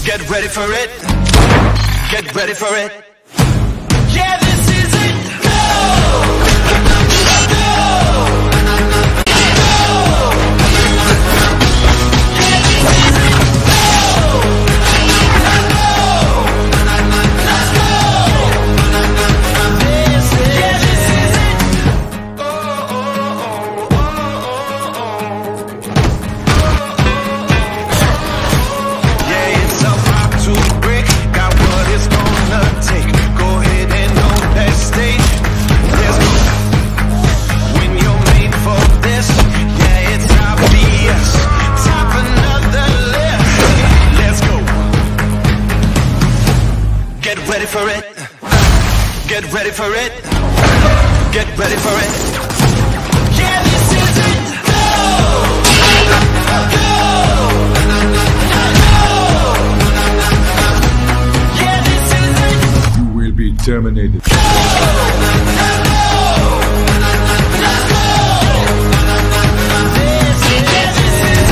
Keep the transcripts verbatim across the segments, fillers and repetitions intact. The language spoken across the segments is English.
Get ready for it. Get ready for it. Yeah, this is it. Go! Go! Yeah, this is it. Go! Let's go! This is yeah, this is it. Oh, oh, oh, oh, oh, oh. Yeah, it's about to break. Got what it's gonna take. Go ahead and own that stage. Let's go. When you're made for this, yeah, it's obvious. Top another lift. Let's go. Get ready for it. Get ready for it. Get ready for it. Yeah, this is it. Go! Go! Yeah, this is it. You will be terminated. Go! Let's go! This is yeah, this is it.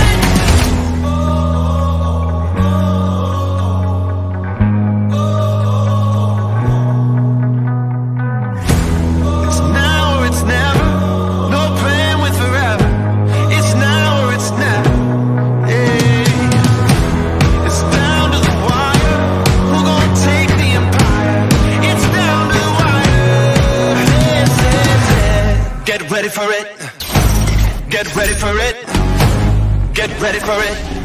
It's now or it's never. No plan with forever. It's now or it's never. Hey. It's down to the wire. Who gon' take the empire? It's down to the wire. This is it. Get ready for it. Get ready for it. Get ready for it.